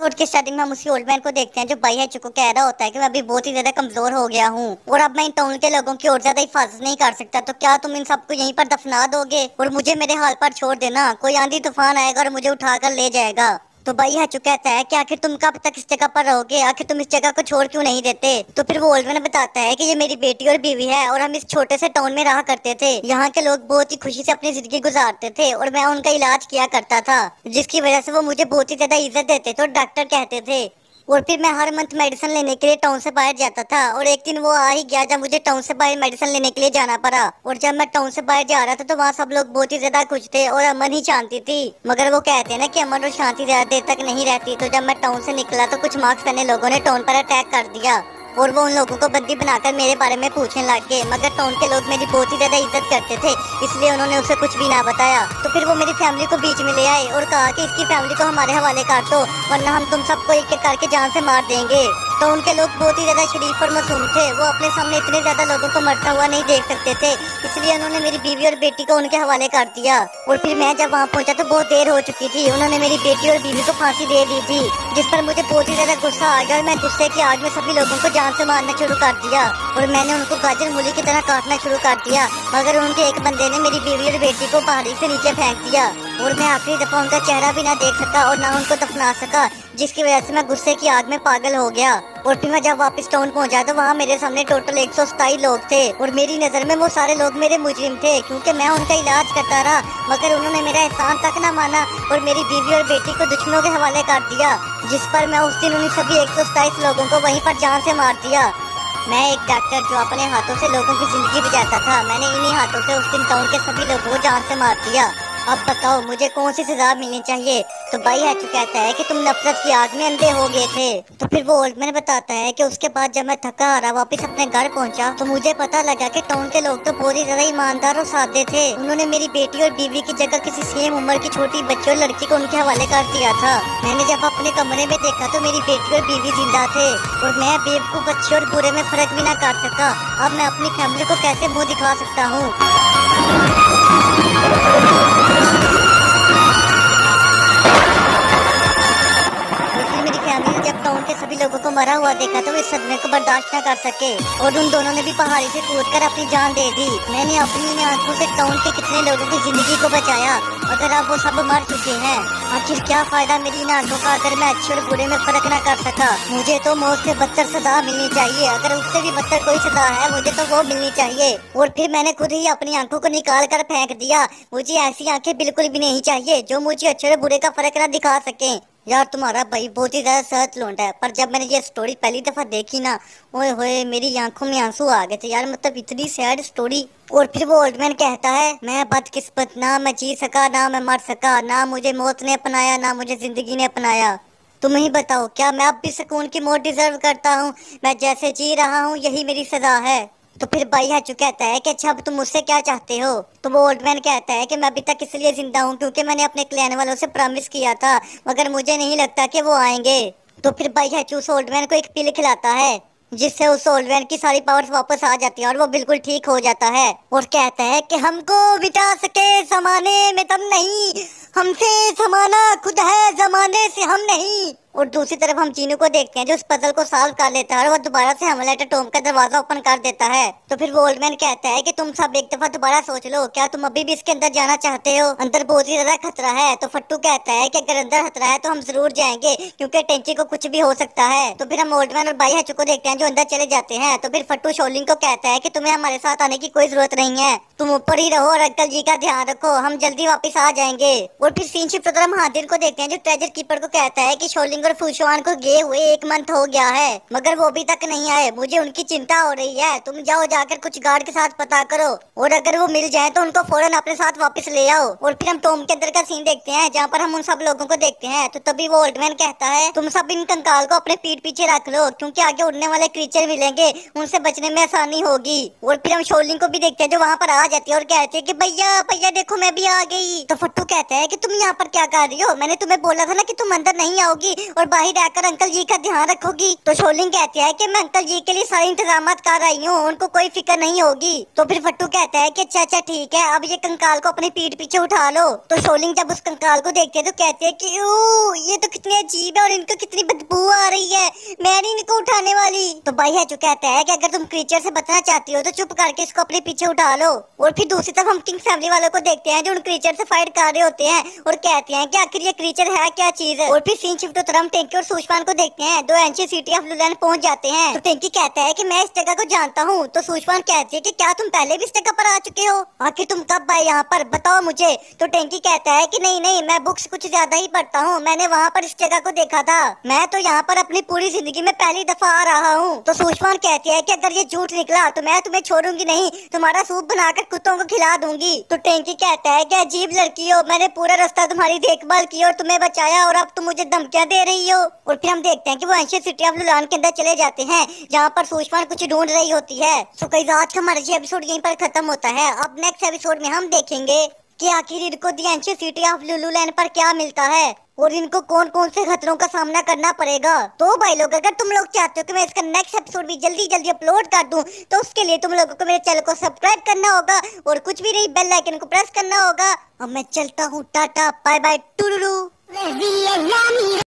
Episode के starting में हम उसी ओल्ड मैन को देखते हैं जो भाई है चुको कह रहा होता है कि मैं अभी बहुत ही ज्यादा कमजोर हो गया हूँ और अब मैं इन टाउन के लोगों की और ज्यादा हिफाजत नहीं कर सकता, तो क्या तुम इन सबको यहीं पर दफना दोगे और मुझे मेरे हाल पर छोड़ देना? कोई आंधी तूफान आएगा और मुझे उठाकर ले जाएगा। तो भाई हचू कहता है कि आखिर तुम कब तक इस जगह पर रहोगे, आखिर तुम इस जगह को छोड़ क्यों नहीं देते? तो फिर वो ओल्ड मैन बताता है कि ये मेरी बेटी और बीवी है और हम इस छोटे से टाउन में रहा करते थे। यहाँ के लोग बहुत ही खुशी से अपनी जिंदगी गुजारते थे और मैं उनका इलाज किया करता था, जिसकी वजह से वो मुझे बहुत ही ज्यादा इज्जत देते थे और डॉक्टर कहते थे। और फिर मैं हर मंथ मेडिसिन लेने के लिए टाउन से बाहर जाता था और एक दिन वो आ ही गया जब मुझे टाउन से बाहर मेडिसिन लेने के लिए जाना पड़ा। और जब मैं टाउन से बाहर जा रहा था तो वहाँ सब लोग बहुत ही ज्यादा खुश थे और अमन ही शांति थी। मगर वो कहते हैं ना कि अमन और शांति ज्यादा देर तक नहीं रहती। तो जब मैं टाउन से निकला तो कुछ मार्क्स पहने लोगों ने टाउन पर अटैक कर दिया और वो उन लोगों को बंदी बनाकर मेरे बारे में पूछने लग गए। मगर टाउन के लोग मेरी बहुत ही ज्यादा इज्जत करते थे, इसलिए उन्होंने उसे कुछ भी ना बताया। तो फिर वो मेरी फैमिली को बीच में ले आए और कहा कि इसकी फैमिली को हमारे हवाले कर दो वरना हम तुम सबको एक एक करके जान से मार देंगे। तो उनके लोग बहुत ही ज्यादा शरीफ और मासूम थे, वो अपने सामने इतने ज्यादा लोगों को मरता हुआ नहीं देख सकते थे, इसलिए उन्होंने मेरी बीवी और बेटी को उनके हवाले कर दिया। और फिर मैं जब वहाँ पहुंचा तो बहुत देर हो चुकी थी, उन्होंने मेरी बेटी और बीवी को फांसी दे दी थी, जिस पर मुझे बहुत ही ज्यादा गुस्सा आ गया और मैं गुस्से की आग में सभी लोगों को जान से मारना शुरू कर दिया और मैंने उनको गाजर मूली की तरह काटना शुरू कर दिया। मगर उनके एक बंदे ने मेरी बीवी और बेटी को पहाड़ी से नीचे फेंक दिया और मैं आखिरी दफा उनका चेहरा भी ना देख सका और ना उनको दफना सका, जिसकी वजह से मैं गुस्से की आग में पागल हो गया। और फिर मैं जब वापस टाउन पहुंचा तो वहाँ मेरे सामने टोटल 127 लोग थे और मेरी नजर में वो सारे लोग मेरे मुजरिम थे, क्योंकि मैं उनका इलाज करता रहा। मगर उन्होंने मेरा एहसान तक न माना और मेरी बीवी और बेटी को दुश्मनों के हवाले कर दिया, जिस पर मैं उस दिन उन्हीं सभी 127 लोगों को वहीं पर जान से मार दिया। मैं एक डॉक्टर जो अपने हाथों से लोगों की जिंदगी बचाता था, मैंने इन्हीं हाथों से उस दिन टाउन के सभी लोगों को जान से मार दिया। अब बताओ मुझे कौन सी सजा मिलनी चाहिए? तो भाई हैचू कहता है कि तुम नफरत की आग में अंधे हो गए थे। तो फिर वो ओल्ड मैन बताता है कि उसके बाद जब मैं थका हारा वापस अपने घर पहुंचा तो मुझे पता लगा कि टाउन के लोग तो बहुत ही ज्यादा ईमानदार और सादे थे। उन्होंने मेरी बेटी और बीवी की जगह किसी सेम उम्र की छोटी बच्ची और लड़की को उनके हवाले कर दिया था। मैंने जब अपने कमरे में देखा तो मेरी बेटी और बीवी जिंदा थे और मैं बेवकूफ अच्छे और बुरे में फर्क भी ना कर सका। अब मैं अपनी फैमिली को कैसे मुँह दिखा सकता हूँ? जब टाउन के सभी लोगों को मरा हुआ देखा तो वे सदमे को बर्दाश्त न कर सके और उन दोनों ने भी पहाड़ी से कूदकर अपनी जान दे दी। मैंने अपनी आंखों से टाउन के कितने लोगों की जिंदगी को बचाया, मगर अब वो सब मर चुके हैं। आखिर क्या फायदा मेरी इन आंखों का अगर मैं अच्छे और बुरे में फर्क न कर सका? मुझे तो मौत से बदतर सजा मिलनी चाहिए, अगर उससे भी बदतर कोई सजा है मुझे तो वो मिलनी चाहिए। और फिर मैंने खुद ही अपनी आंखों को निकाल कर फेंक दिया। मुझे ऐसी आंखें बिल्कुल भी नहीं चाहिए जो मुझे अच्छे और बुरे का फर्क न दिखा सके। यार तुम्हारा भाई बहुत ही ज्यादा सख्त लोंडा है, पर जब मैंने ये स्टोरी पहली दफा देखी ना, ओए होए मेरी आंखों में आंसू आ गए थे यार, मतलब इतनी सैड स्टोरी। और फिर वो ओल्ड मैन कहता है मैं बदकिस्मत, ना मैं जी सका ना मैं मर सका, ना मुझे मौत ने अपनाया ना मुझे जिंदगी ने अपनाया। तुम ही बताओ क्या मैं अब भी सुकून की मौत डिजर्व करता हूँ? मैं जैसे जी रहा हूँ यही मेरी सजा है। तो फिर भाई हैचू कहता है कि अच्छा अब तुम मुझसे क्या चाहते हो? तो वो ओल्ड मैन कहता है कि मैं अभी तक इसलिए जिंदा हूँ क्योंकि मैंने अपने क्लैन वालों से प्रॉमिस किया था, मगर मुझे नहीं लगता कि वो आएंगे। तो फिर भाई हैचू उस ओल्ड मैन को एक पिल खिलाता है जिससे उस ओल्ड मैन की सारी पावर्स वापस आ जाती है और वो बिल्कुल ठीक हो जाता है और कहता है कि हमको बिता सके जमाने में तुम नहीं, हमसे जमाना खुद है जमाने से हम नहीं। और दूसरी तरफ हम चीनू को देखते हैं जो उस पजल को सॉल्व कर लेता है और वो दोबारा से हमलेट टॉम का दरवाजा ओपन कर देता है। तो फिर वो ओल्ड मैन कहता है कि तुम सब एक दफा दोबारा सोच लो, क्या तुम अभी भी इसके अंदर जाना चाहते हो? अंदर बहुत ही ज्यादा खतरा है। तो फट्टू कहता है कि अगर अंदर खतरा है तो हम जरूर जाएंगे क्योंकि टेंची को कुछ भी हो सकता है। तो फिर हम ओल्ड मैन और भाई हैचू को देखते हैं जो अंदर चले जाते हैं। तो फिर फट्टू शोलिंग को कहता है कि तुम्हें हमारे साथ आने की कोई जरूरत नहीं है, तुम ऊपर ही रहो और अंकल जी का ध्यान रखो, हम जल्दी वापस आ जाएंगे। और फिर सीन शिफ्ट होकर हम हादिर को देखते हैं जो ट्रेजर कीपर को कहता है कि शोलिंग और फुशवान को गए हुए 1 मंथ हो गया है मगर वो अभी तक नहीं आए, मुझे उनकी चिंता हो रही है। तुम जाओ जाकर कुछ गार्ड के साथ पता करो और अगर वो मिल जाए तो उनको फौरन अपने साथ वापस ले आओ। और फिर हम टॉम के अंदर का सीन देखते हैं जहाँ पर हम उन सब लोगों को देखते हैं। तो तभी वो ओल्ड मैन कहता है तुम सब इन कंकाल को अपने पीठ पीछे रख लो क्योंकि आगे उड़ने वाले क्रीचर मिलेंगे, उनसे बचने में आसानी होगी। और फिर हम शोलिंग को भी देखते हैं जो वहाँ पर आ जाती है और कहते हैं कि भैया भैया देखो मैं भी आ गई। तो फट्टू कहता है कि तुम यहाँ पर क्या कर रही हो, मैंने तुम्हें बोला था ना कि तुम अंदर नहीं आओगी और बाहर रहकर अंकल जी का ध्यान रखोगी। तो शोलिंग कहती है कि मैं अंकल जी के लिए सारे इंतजाम कर आई हूँ, उनको कोई फिक्र नहीं होगी। तो फिर फट्टू कहता है कि अच्छा अच्छा ठीक है, अब ये कंकाल को अपनी पीठ पीछे उठा लो। तो शोलिंग जब उस कंकाल को देखती है तो कहती है कि ये तो कितने अजीब है और इनको कितनी बदबू आ रही है, मैं नहीं इनको उठाने वाली। तो भाई है जो कहता है कि अगर तुम क्रीचर से बचना चाहती हो तो चुप करके इसको अपने पीछे उठा लो। और फिर दूसरी तरफ हम किंग फैमिली वालों को देखते हैं जो उन क्रीचर से फाइट कर रहे होते हैं और कहते हैं कि आखिर ये क्रीचर है क्या चीज है। और फिर सीन शिफ्ट होकर हम टेंकी और सूचपान को देखते हैं, दो एंशिएंट सिटी ऑफ लुलैंड पहुंच जाते हैं। तो टेंकी कहता है कि मैं इस जगह को जानता हूँ। तो सूचपान कहती है कि क्या तुम पहले भी इस जगह पर आ चुके हो, आखिर तुम कब आए यहाँ पर, बताओ मुझे। तो टेंकी कहता है कि नहीं नहीं, मैं बुक्स कुछ ज्यादा ही पढ़ता हूँ, मैंने वहाँ पर इस जगह को देखा था, मैं तो यहाँ पर अपनी पूरी जिंदगी में पहली दफा आ रहा हूँ। तो सूचपान कहती है कि अगर ये झूठ निकला तो मैं तुम्हें छोड़ूंगी नहीं, तुम्हारा सूप बनाकर कुत्तों को खिला दूंगी। तो टेंकी कहता है कि अजीब लड़की हो, मैंने पूरा रास्ता तुम्हारी देखभाल की और तुम्हें बचाया और अब तुम मुझे धमकियां दे रही हो। और फिर हम देखते हैं कि वो एंशिएंट सिटी ऑफ लुलैंड के अंदर चले जाते हैं जहाँ पर सूचपान कुछ ढूंढ रही होती है। तो कई आज का हमारा एपिसोड यहीं पर खत्म होता है। अब नेक्स्ट एपिसोड में हम देखेंगे कि आखिर इनको the ancient city of Lululand पर क्या मिलता है और इनको कौन कौन से खतरों का सामना करना पड़ेगा। तो भाई लोग, अगर तुम लोग चाहते हो कि मैं इसका नेक्स्ट एपिसोड भी जल्दी जल्दी अपलोड कर दूं तो उसके लिए तुम लोगों को मेरे चैनल को सब्सक्राइब करना होगा और कुछ भी नहीं, बेल आइकन को प्रेस करना होगा। अब मैं चलता हूँ, टाटा बाय बाय टुरुरु।